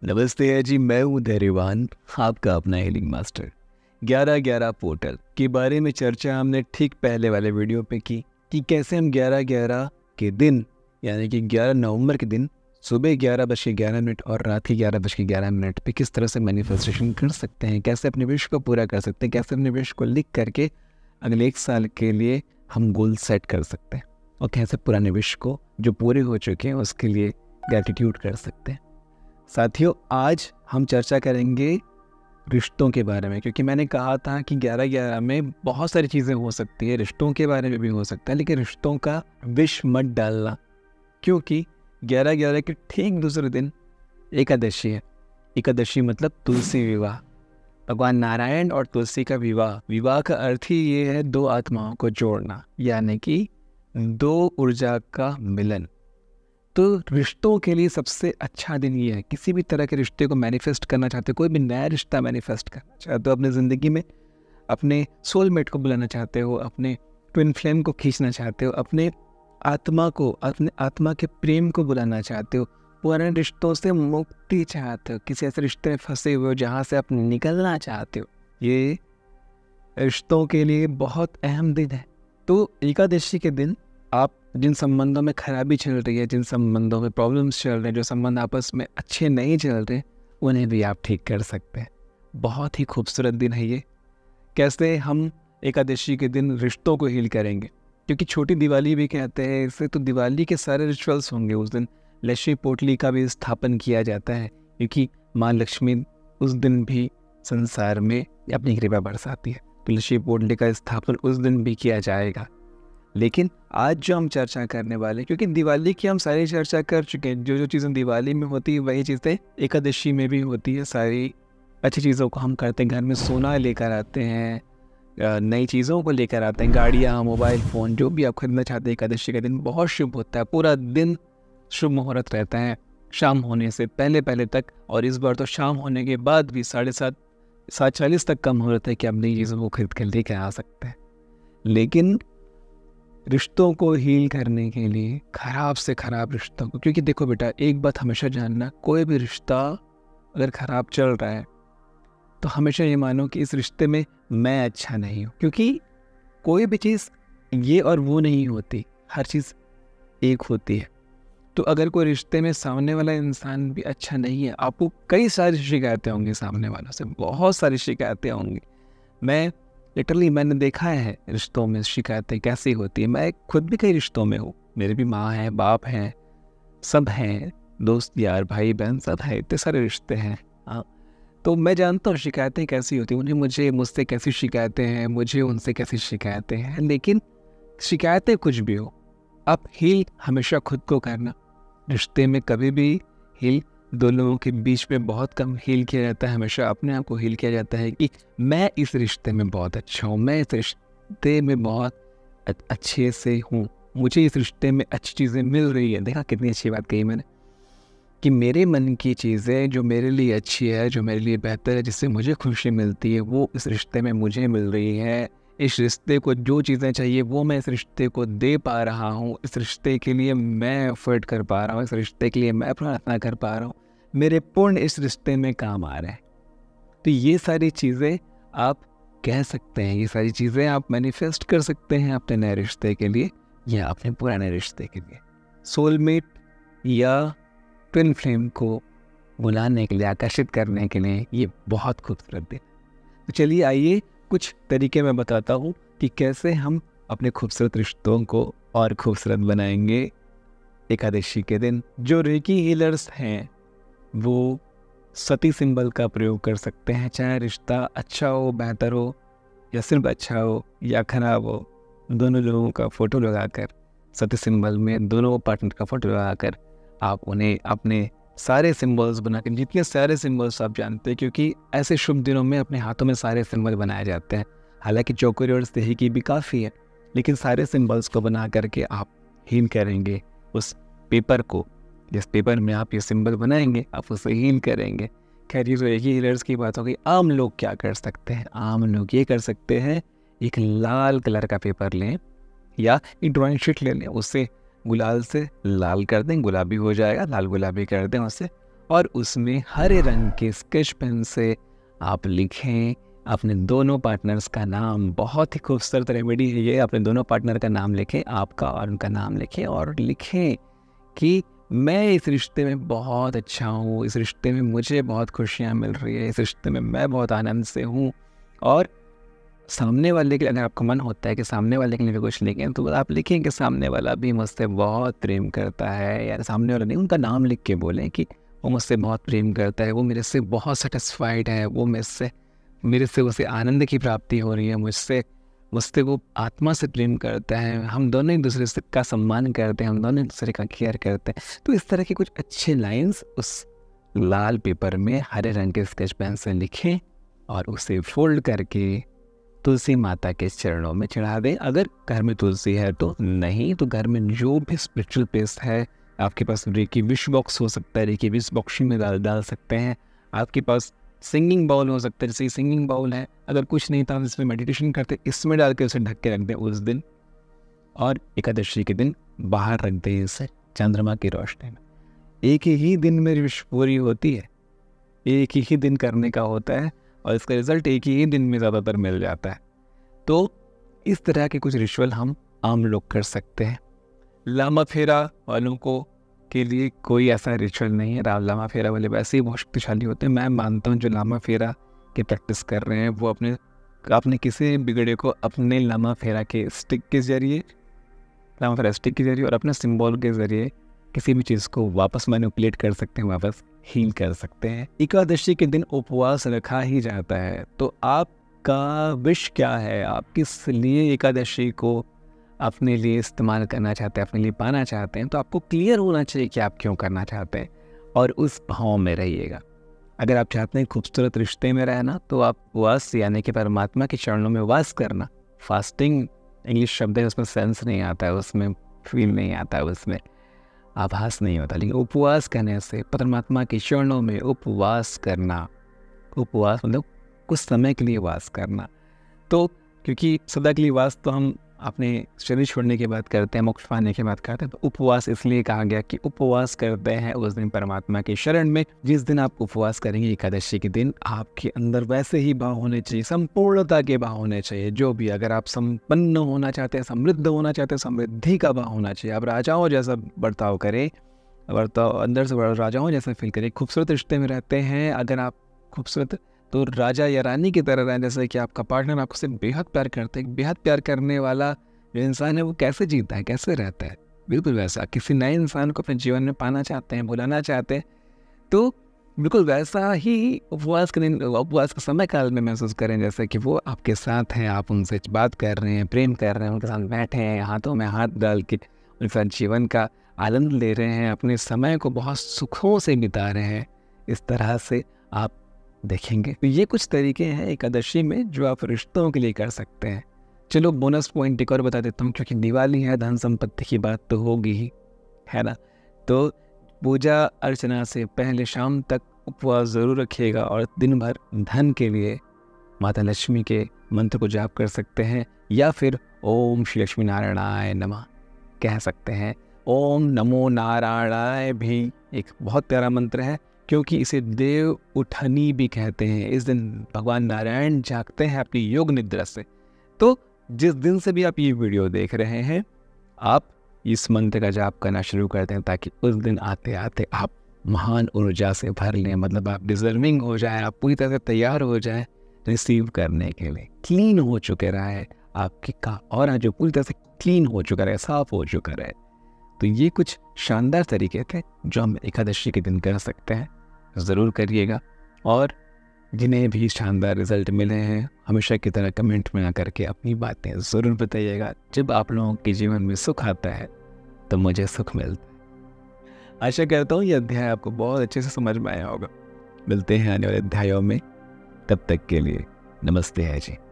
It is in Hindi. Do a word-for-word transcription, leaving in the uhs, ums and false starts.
नमस्ते है जी, मैं हूँ धैर्यवान, आपका अपना हीलिंग मास्टर। ग्यारह ग्यारह पोर्टल के बारे में चर्चा हमने ठीक पहले वाले वीडियो पे की कि कैसे हम ग्यारह ग्यारह के दिन यानी कि ग्यारह नवंबर के दिन सुबह ग्यारह बज के ग्यारह मिनट और रात के ग्यारह बज के ग्यारह मिनट पे किस तरह से मैनिफेस्टेशन कर सकते हैं, कैसे अपने विश को पूरा कर सकते हैं, कैसे अपने विश को लिख करके अगले एक साल के लिए हम गोल सेट कर सकते हैं और कैसे पुराने विश को जो पूरे हो चुके हैं उसके लिए ग्रैटिट्यूड कर सकते हैं। साथियों, आज हम चर्चा करेंगे रिश्तों के बारे में, क्योंकि मैंने कहा था कि ग्यारह ग्यारह में बहुत सारी चीज़ें हो सकती है, रिश्तों के बारे में भी हो सकता है, लेकिन रिश्तों का विष मत डालना, क्योंकि ग्यारह ग्यारह के ठीक दूसरे दिन एकादशी है। एकादशी मतलब तुलसी विवाह, भगवान नारायण और तुलसी का विवाह। विवाह का अर्थ ही ये है दो आत्माओं को जोड़ना, यानी कि दो ऊर्जा का मिलन। तो रिश्तों के लिए सबसे अच्छा दिन ये है। किसी भी तरह के रिश्ते को मैनिफेस्ट करना चाहते हो, कोई भी नया रिश्ता मैनिफेस्ट करना चाहते हो, अपने ज़िंदगी में अपने सोलमेट को बुलाना चाहते हो, अपने ट्विन फ्लेम को खींचना चाहते हो, अपने आत्मा को, अपने आत्मा के प्रेम को बुलाना चाहते हो, पुराने रिश्तों से मुक्ति चाहते हो, किसी ऐसे रिश्ते में फंसे हुए हो जहाँ से आप निकलना चाहते हो, ये रिश्तों के लिए बहुत अहम दिन है। तो एकादशी के दिन आप जिन संबंधों में खराबी चल रही है, जिन संबंधों में प्रॉब्लम्स चल रहे हैं, जो संबंध आपस में अच्छे नहीं चल रहे, उन्हें भी आप ठीक कर सकते हैं। बहुत ही खूबसूरत दिन है ये। कैसे हम एकादशी के दिन रिश्तों को हील करेंगे, क्योंकि छोटी दिवाली भी कहते हैं इसे, तो दिवाली के सारे रिचुअल्स होंगे उस दिन। लक्ष्मी पोटली का भी स्थापन किया जाता है, क्योंकि माँ लक्ष्मी उस दिन भी संसार में अपनी कृपा बरसाती है, तो लक्ष्मी पोटली का स्थापन उस दिन भी किया जाएगा। लेकिन आज जो हम चर्चा करने वाले, क्योंकि दिवाली की हम सारी चर्चा कर चुके हैं, जो जो चीज़ें दिवाली में होती है वही चीज़ें एकादशी में भी होती है। सारी अच्छी चीज़ों को हम करते हैं, घर में सोना लेकर आते हैं, नई चीज़ों को लेकर आते हैं, गाड़ियाँ, मोबाइल फ़ोन, जो भी आप खरीदना चाहते हैं। एकादशी का दिन बहुत शुभ होता है, पूरा दिन शुभ मुहूर्त रहता है, शाम होने से पहले पहले तक, और इस बार तो शाम होने के बाद भी साढ़े सात सात चालीस तक का मुहूर्त है कि आप नई चीज़ों को खरीद कर लेकर आ सकते हैं। लेकिन रिश्तों को हील करने के लिए, ख़राब से ख़राब रिश्तों को, क्योंकि देखो बेटा, एक बात हमेशा जानना, कोई भी रिश्ता अगर ख़राब चल रहा है तो हमेशा ये मानो कि इस रिश्ते में मैं अच्छा नहीं हूँ, क्योंकि कोई भी चीज़ ये और वो नहीं होती, हर चीज़ एक होती है। तो अगर कोई रिश्ते में सामने वाला इंसान भी अच्छा नहीं है, आपको कई सारी शिकायतें होंगी, सामने वालों से बहुत सारी शिकायतें होंगी। मैं लिटरली मैंने देखा है रिश्तों में शिकायतें कैसी होती है। मैं खुद भी कई रिश्तों में हूँ, मेरे भी माँ हैं, बाप हैं, सब हैं, दोस्त यार, भाई बहन, सब है, इतने सारे रिश्ते हैं। हाँ, तो मैं जानता हूँ शिकायतें कैसी होती हैं, उन्हें मुझे मुझसे कैसी शिकायतें हैं, मुझे उनसे कैसी शिकायतें हैं। लेकिन शिकायतें कुछ भी हो, आप हील हमेशा खुद को करना। रिश्ते में कभी भी हील दो लोगों के बीच में बहुत कम हील किया जाता है, हमेशा अपने आप को हील किया जाता है कि मैं इस रिश्ते में बहुत अच्छा हूँ, मैं इस रिश्ते में बहुत अच्छे से हूँ, मुझे इस रिश्ते में अच्छी चीज़ें मिल रही है। देखा कितनी अच्छी बात कही मैंने, कि मेरे मन की चीज़ें जो मेरे लिए अच्छी है, जो मेरे लिए बेहतर है, जिससे मुझे खुशी मिलती है, वो इस रिश्ते में मुझे मिल रही है। इस रिश्ते को जो चीज़ें चाहिए वो मैं इस रिश्ते को दे पा रहा हूँ, इस रिश्ते के लिए मैं एफर्ट कर पा रहा हूँ, इस रिश्ते के लिए मैं प्रार्थना कर पा रहा हूँ, मेरे पुण्य इस रिश्ते में काम आ रहे हैं। तो ये सारी चीज़ें आप कह सकते हैं, ये सारी चीज़ें आप मैनिफेस्ट कर सकते हैं अपने नए रिश्ते के लिए या अपने पुराने रिश्ते के लिए। सोलमेट या ट्विन फ्लेम को बुलाने के लिए, आकर्षित करने के लिए ये बहुत खूबसूरत दिन। तो चलिए आइए कुछ तरीके मैं बताता हूँ कि कैसे हम अपने खूबसूरत रिश्तों को और खूबसूरत बनाएंगे एकादशी के दिन। जो रेकी हीलर्स हैं वो सती सिंबल का प्रयोग कर सकते हैं, चाहे रिश्ता अच्छा हो, बेहतर हो, या सिर्फ अच्छा हो या ख़राब हो, दोनों लोगों का फ़ोटो लगाकर, सती सिंबल में दोनों पार्टनर का फ़ोटो लगाकर आप उन्हें अपने सारे सिंबल्स बनाकर, जितने सारे सिंबल्स आप जानते हैं, क्योंकि ऐसे शुभ दिनों में अपने हाथों में सारे सिंबल बनाए जाते हैं। हालांकि चौकोरी और सही की भी काफ़ी है, लेकिन सारे सिंबल्स को बना करके आप हील करेंगे उस पेपर को। जिस पेपर में आप ये सिंबल बनाएंगे आप उसे हील करेंगे। खैर, ये तो एक ही हीलर्स की बात हो गई। आम लोग क्या कर सकते हैं? आम लोग ये कर सकते हैं, एक लाल कलर का पेपर लें या एक ड्राइंग शीट ले लें, उससे गुलाल से लाल कर दें, गुलाबी हो जाएगा, लाल गुलाबी कर दें उसे, और उसमें हरे रंग के स्केच पेन से आप लिखें अपने दोनों पार्टनर्स का नाम। बहुत ही खूबसूरत रेमेडी है ये। अपने दोनों पार्टनर का नाम लिखें, आपका और उनका नाम लिखें, और लिखें कि मैं इस रिश्ते में बहुत अच्छा हूँ, इस रिश्ते में मुझे बहुत खुशियाँ मिल रही है, इस रिश्ते में मैं बहुत आनंद से हूँ। और सामने वाले के लिए अगर आपका मन होता है कि सामने वाले के लिए भी कुछ लिखें, तो आप लिखें कि सामने वाला भी मुझसे बहुत प्रेम करता है, या सामने वाला नहीं, उनका नाम लिख के बोलें कि वो मुझसे बहुत प्रेम करता है, वो मेरे से बहुत सेटिस्फाइड है, वो मेरे से मेरे से उसे आनंद की प्राप्ति हो रही है, मुझसे मुझसे वो आत्मा से प्रेम करता है, हम दोनों एक दूसरे से का सम्मान करते हैं, हम दोनों एक दूसरे का केयर करते हैं। तो इस तरह के कुछ अच्छे लाइंस उस लाल पेपर में हरे रंग के स्केच पेन से लिखें और उसे फोल्ड करके तुलसी माता के चरणों में चढ़ा दें। अगर घर में तुलसी है तो, नहीं तो घर में जो भी स्पिरिचुअल प्लेस है, आपके पास रेकी विश बॉक्स हो सकता है, रेकी विश बॉक्स में डाल डाल सकते हैं। आपके पास सिंगिंग बाउल हो सकता है, जैसे सिंगिंग बाउल है, अगर कुछ नहीं था इसमें मेडिटेशन करते, इसमें डाल के उसे ढक के रख दें उस दिन। और एकादशी के दिन बाहर रख दें इसे चंद्रमा की रोशनी में। एक ही दिन में विश पूरी होती है, एक ही दिन करने का होता है, और इसका रिजल्ट एक ही दिन में ज़्यादातर मिल जाता है। तो इस तरह के कुछ रिचुअल हम आम लोग कर सकते हैं। लामा फेरा वालों को के लिए कोई ऐसा रिचुअल नहीं है। लामा फेरा वाले वैसे ही बहुत शक्तिशाली होते हैं। मैं मानता हूँ जो लामा फेरा की प्रैक्टिस कर रहे हैं वो अपने अपने किसी बिगड़े को अपने लामा फेरा के स्टिक के जरिए लामा फेरा स्टिक के जरिए और अपने सिंबल के जरिए किसी भी चीज़ को वापस मैनिपुलेट कर सकते हैं, वापस हील कर सकते हैं। एकादशी के दिन उपवास रखा ही जाता है, तो आपका विश क्या है? आप किस लिए एकादशी को अपने लिए इस्तेमाल करना चाहते हैं, अपने लिए पाना चाहते हैं? तो आपको क्लियर होना चाहिए कि आप क्यों करना चाहते हैं, और उस भाव में रहिएगा। अगर आप चाहते हैं खूबसूरत रिश्ते में रहना, तो आप उपवास यानी कि परमात्मा के चरणों में वास करना। फास्टिंग इंग्लिश शब्द है, उसमें सेंस नहीं आता है, उसमें फील नहीं आता है, उसमें आभास नहीं होता। लेकिन उपवास करने से, परमात्मा के चरणों में उपवास करना, उपवास मतलब कुछ समय के लिए वास करना। तो क्योंकि सदा के लिए वास तो हम अपने शरीर छोड़ने के बाद करते हैं, मोक्ष पाने के बाद करते हैं, तो उपवास इसलिए कहा गया कि उपवास करते हैं उस दिन परमात्मा के शरण में। जिस दिन आप उपवास करेंगे एकादशी के दिन, आपके अंदर वैसे ही भाव होने चाहिए, संपूर्णता के भाव होने चाहिए। जो भी, अगर आप संपन्न होना चाहते हैं, समृद्ध होना चाहते हैं, समृद्धि का भाव होना चाहिए। आप राजाओं जैसा बर्ताव करें, बर्ताव अंदर से राजाओं जैसा फील करें। खूबसूरत रिश्ते में रहते हैं, अगर आप खूबसूरत तो राजा या रानी की तरह रहें, जैसे कि आपका पार्टनर आपको से बेहद प्यार करते हैं। बेहद प्यार करने वाला जो इंसान है वो कैसे जीता है, कैसे रहता है, बिल्कुल वैसा। किसी नए इंसान को अपने जीवन में पाना चाहते हैं, बुलाना चाहते हैं, तो बिल्कुल वैसा ही उपवास करें, उपवास का समय काल में महसूस करें जैसे कि वो आपके साथ हैं, आप उनसे बात कर रहे हैं, प्रेम कर रहे हैं, उनके साथ बैठे हैं, हाथों में हाथ डाल के उनके साथ जीवन का आनंद ले रहे हैं, अपने समय को बहुत सुखों से बिता रहे हैं। इस तरह से आप देखेंगे। तो ये कुछ तरीके हैं एकादशी में जो आप रिश्तों के लिए कर सकते हैं। चलो बोनस पॉइंट एक और बता देता हूँ, क्योंकि दिवाली है, धन संपत्ति की बात तो होगी ही, है ना। तो पूजा अर्चना से पहले शाम तक उपवास ज़रूर रखिएगा, और दिन भर धन के लिए माता लक्ष्मी के मंत्र को जाप कर सकते हैं, या फिर ओम श्री लक्ष्मी नारायणाय नमः कह सकते हैं। ओम नमो नारायणाय भी एक बहुत प्यारा मंत्र है, क्योंकि इसे देव उठनी भी कहते हैं। इस दिन भगवान नारायण जागते हैं अपनी योग निद्रा से। तो जिस दिन से भी आप ये वीडियो देख रहे हैं, आप इस मंत्र का जाप करना शुरू करते हैं, ताकि उस दिन आते आते आप महान ऊर्जा से भर लें। मतलब आप डिजर्विंग हो जाए, आप पूरी तरह से तैयार हो जाए रिसीव करने के लिए, क्लीन हो चुके रहे आपके का और जो पूरी तरह से क्लीन हो चुका रहे, साफ हो चुका रहे। तो ये कुछ शानदार तरीके थे जो हम एकादशी के दिन कर सकते हैं, ज़रूर करिएगा। और जिन्हें भी शानदार रिजल्ट मिले हैं, हमेशा की तरह कमेंट में आकर के अपनी बातें ज़रूर बताइएगा। जब आप लोगों के जीवन में सुख आता है तो मुझे सुख मिलता है। आशा करता हूँ ये अध्याय आपको बहुत अच्छे से समझ में आया होगा। मिलते हैं आने वाले अध्यायों में, तब तक के लिए नमस्ते है जी।